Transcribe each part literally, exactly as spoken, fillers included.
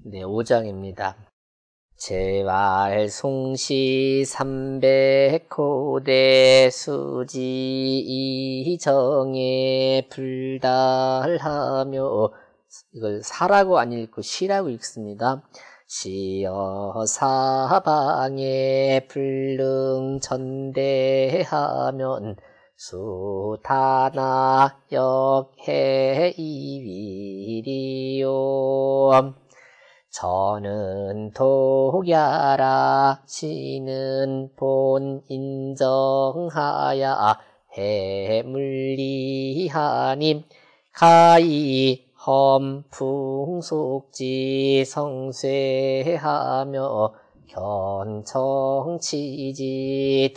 네, 오 장입니다. 제왈 송시 삼백호대 수지 이정에 불달하며, 이걸 사라고 안 읽고 시라고 읽습니다. 시여 사방에 불능 전대하면 수타나 역해 이위리요. 저는 독야라 시는 본 인정하야 해물리하님 가히 험풍속지 성쇠하며 견청치지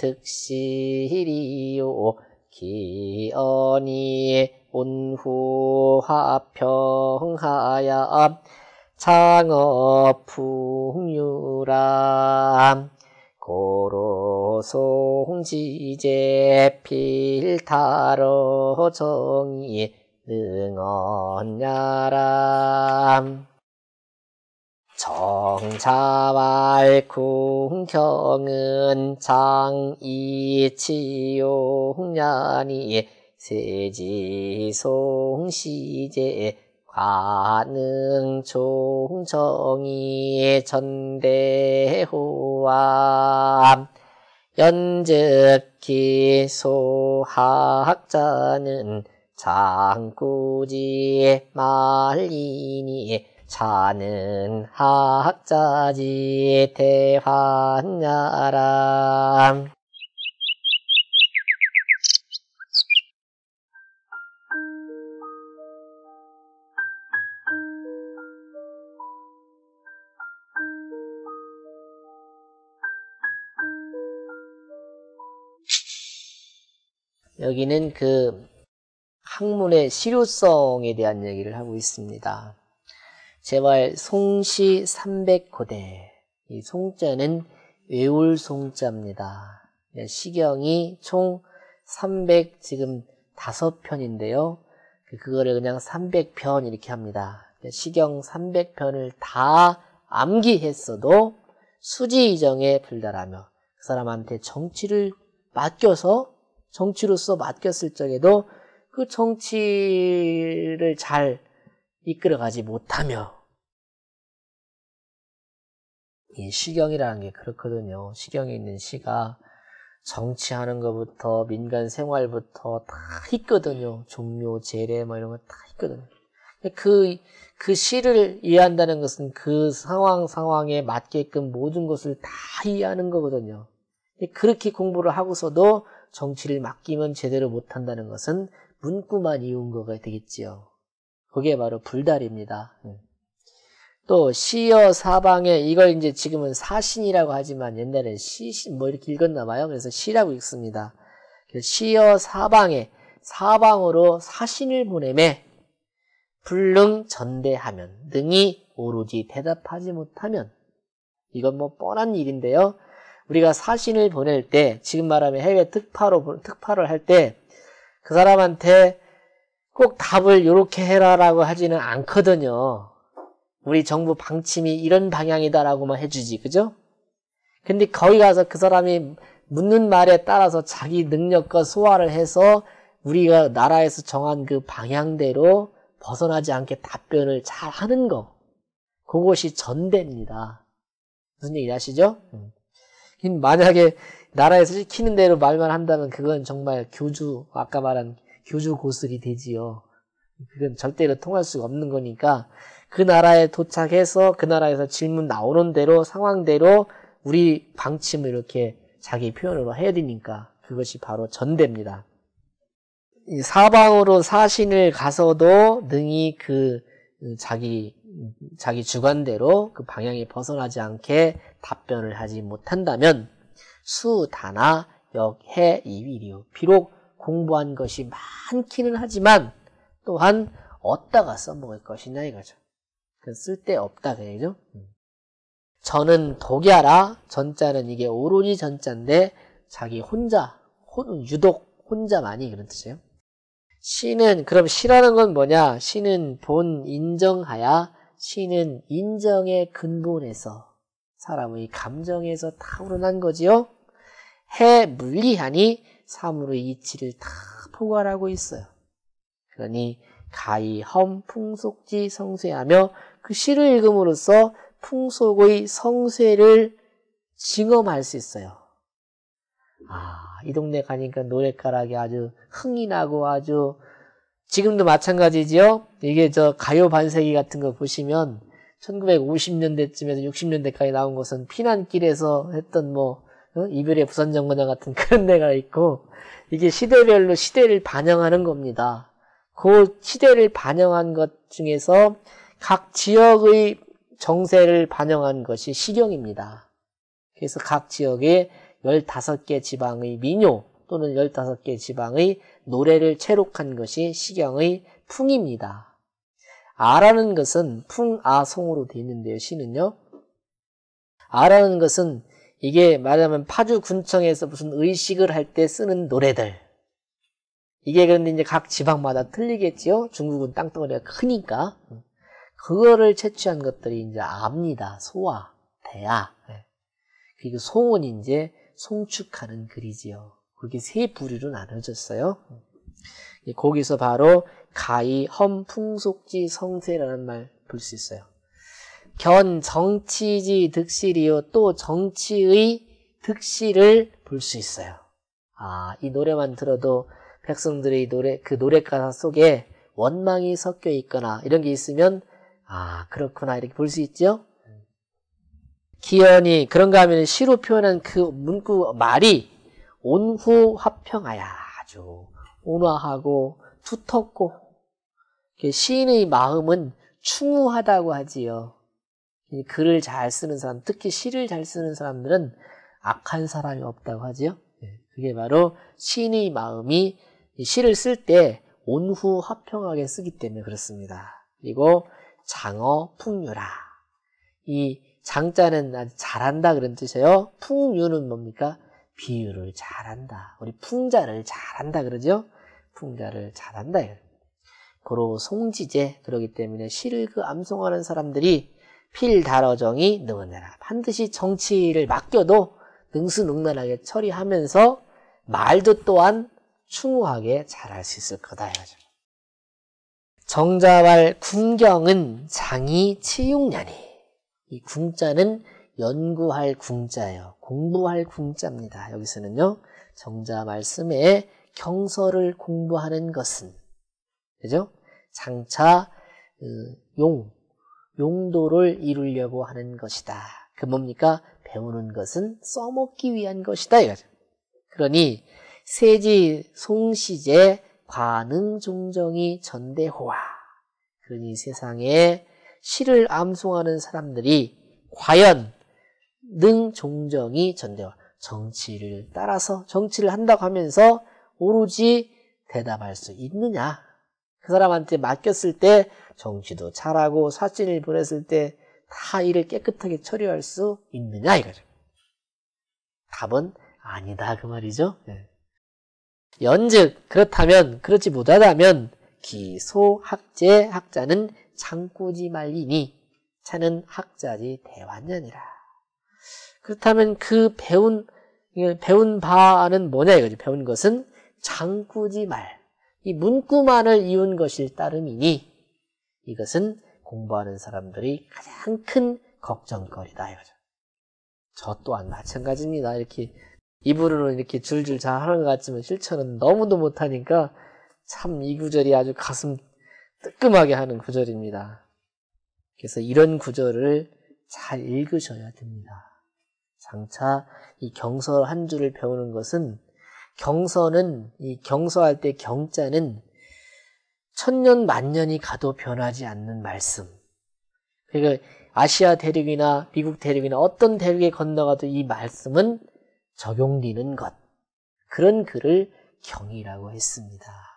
득실이요 기언이 온후 화평하야 창업풍유라 고로송지제 필타러 정이 능언야람 정자왈 궁경은 장이치용냐니 세지송시제 관능 총정이 전대호와 연즉기 소학자는 장구지 말리니 자는 학자지 대환야람. 여기는 그 학문의 실효성에 대한 얘기를 하고 있습니다. 제발 송시 삼백호대. 이 송자는 외울 송자입니다. 시경이 총 삼백, 지금 다섯 편인데요. 그거를 그냥 삼백 편 이렇게 합니다. 시경 삼백 편을 다 암기했어도 수지이정에 불달하며 그 사람한테 정치를 맡겨서 정치로서 맡겼을 적에도 그 정치를 잘 이끌어가지 못하며, 이 시경이라는 게 그렇거든요. 시경에 있는 시가 정치하는 것부터 민간 생활부터 다 있거든요. 종묘, 제례 뭐 이런 거 다 있거든요. 그, 그 시를 이해한다는 것은 그 상황 상황에 맞게끔 모든 것을 다 이해하는 거거든요. 그렇게 공부를 하고서도 정치를 맡기면 제대로 못한다는 것은 문구만 이운 거가 되겠지요. 그게 바로 불달입니다. 또 시여 사방에, 이걸 이제 지금은 사신이라고 하지만 옛날에 시신 뭐 이렇게 읽었나 봐요. 그래서 시라고 읽습니다. 시여 사방에, 사방으로 사신을 보내매 불능 전대하면, 능히 오로지 대답하지 못하면, 이건 뭐 뻔한 일인데요. 우리가 사신을 보낼 때, 지금 말하면 해외 특파로, 특파를 할 때, 그 사람한테 꼭 답을 이렇게 해라라고 하지는 않거든요. 우리 정부 방침이 이런 방향이다라고만 해주지, 그죠? 근데 거기 가서 그 사람이 묻는 말에 따라서 자기 능력과 소화를 해서 우리가 나라에서 정한 그 방향대로 벗어나지 않게 답변을 잘 하는 거. 그것이 전대입니다. 무슨 얘기 아시죠? 만약에 나라에서 시키는 대로 말만 한다면 그건 정말 교주, 아까 말한 교주 고슬이 되지요. 그건 절대로 통할 수가 없는 거니까 그 나라에 도착해서 그 나라에서 질문 나오는 대로 상황대로 우리 방침을 이렇게 자기 표현으로 해야 되니까 그것이 바로 전대입니다. 이 사방으로 사신을 가서도 능히 그 자기 자기 주관대로 그 방향이 벗어나지 않게 답변을 하지 못한다면 수다나 역해 이위리요. 비록 공부한 것이 많기는 하지만 또한 어디다가 써먹을 것이냐 이거죠. 그 쓸데없다 그죠? 저는 독야라. 전자는 이게 오로지 전자인데 자기 혼자, 혼, 유독 혼자만이 그런 뜻이에요. 시는, 그럼 시라는 건 뭐냐? 시는 본 인정하야 시는 인정의 근본에서 사람의 감정에서 다 우러난 거지요. 해 물리하니 사물의 이치를 다 포괄하고 있어요. 그러니 가히 험 풍속지 성쇠하며 그 시를 읽음으로써 풍속의 성쇠를 증험할 수 있어요. 아, 이 동네 가니까 노랫가락이 아주 흥이 나고 아주 지금도 마찬가지지요. 이게 저 가요 반세기 같은 거 보시면 천구백오십 년대쯤에서 육십 년대까지 나온 것은 피난길에서 했던 뭐 어? 이별의 부산정거장 같은 그런 데가 있고 이게 시대별로 시대를 반영하는 겁니다. 그 시대를 반영한 것 중에서 각 지역의 정세를 반영한 것이 시경입니다. 그래서 각 지역에 열다섯 개 지방의 민요 또는 열다섯 개 지방의 노래를 채록한 것이 시경의 풍입니다. 아라는 것은 풍아송으로 되어 있는데요. 시는요. 아라는 것은 이게 말하자면 파주군청에서 무슨 의식을 할 때 쓰는 노래들. 이게 그런데 이제 각 지방마다 틀리겠지요. 중국은 땅덩어리가 크니까. 그거를 채취한 것들이 이제 아입니다. 소아, 대아. 그리고 송은 이제 송축하는 글이지요. 그게 세 부류로 나눠졌어요. 거기서 바로 가히 험 풍속지 성세라는 말 볼 수 있어요. 견 정치지 득실이요. 또 정치의 득실을 볼 수 있어요. 아, 이 노래만 들어도 백성들의 노래, 그 노래 가사 속에 원망이 섞여 있거나 이런 게 있으면 아, 그렇구나 이렇게 볼 수 있죠. 기연이 그런가 하면 시로 표현한 그 문구 말이 온후 화평하야 아주 온화하고 두텁고 시인의 마음은 충후하다고 하지요. 글을 잘 쓰는 사람, 특히 시를 잘 쓰는 사람들은 악한 사람이 없다고 하지요. 그게 바로 시인의 마음이 시를 쓸 때 온후 화평하게 쓰기 때문에 그렇습니다. 그리고 장어 풍유라. 이 장자는 아주 잘한다 그런 뜻이에요. 풍유는 뭡니까? 비유를 잘한다. 우리 풍자를 잘한다 그러죠? 풍자를 잘한다. 고로 송지제. 그러기 때문에 시를 그 암송하는 사람들이 필달어정이 능은해라. 반드시 정치를 맡겨도 능수능란하게 처리하면서 말도 또한 충후하게 잘할 수 있을 거다. 이거죠. 정자왈 궁경은 장이 치육년이. 이 궁자는 연구할 궁자예요. 공부할 궁자입니다. 여기서는요. 정자 말씀에 경서를 공부하는 것은 그죠? 장차 용, 용도를 이루려고 하는 것이다. 그 뭡니까? 배우는 것은 써먹기 위한 것이다. 이거죠. 그러니 세지 송시제 관응 종정이 전대호와. 그러니 세상에 시를 암송하는 사람들이 과연 능 종정이 전대와 정치를 따라서 정치를 한다고 하면서 오로지 대답할 수 있느냐. 그 사람한테 맡겼을 때 정치도 잘하고 사진을 보냈을 때 다 일을 깨끗하게 처리할 수 있느냐 이거죠. 답은 아니다 그 말이죠. 네. 연즉 그렇다면 그렇지 못하다면 기소 학제 학자는 장꾸지 말리니 차는 학자지 대환년이라. 그렇다면 그 배운 배운 바는 뭐냐 이거지. 배운 것은 장꾸지 말. 이 문구만을 이룬 것일 따름이니 이것은 공부하는 사람들이 가장 큰 걱정거리다 이거죠. 저 또한 마찬가지입니다. 이렇게 입으로는 이렇게 줄줄 잘 하는 것 같지만 실천은 너무도 못하니까 참 이 구절이 아주 가슴 뜨끔하게 하는 구절입니다. 그래서 이런 구절을 잘 읽으셔야 됩니다. 장차 이 경서 한 줄을 배우는 것은 경서는 이 경서할 때 경자는 천년 만년이 가도 변하지 않는 말씀. 그러니까 아시아 대륙이나 미국 대륙이나 어떤 대륙에 건너가도 이 말씀은 적용되는 것. 그런 글을 경이라고 했습니다.